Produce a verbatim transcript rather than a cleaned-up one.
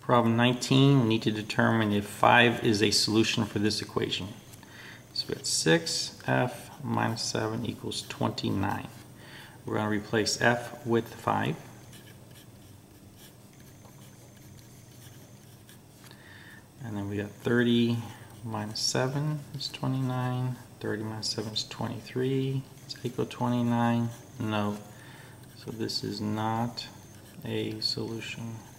Problem nineteen, we need to determine if five is a solution for this equation. So we got six f minus seven equals twenty-nine. We're going to replace f with five. And then we got thirty minus seven is twenty-nine. thirty minus seven is twenty-three. Is that equal to twenty-nine? No. So this is not a solution.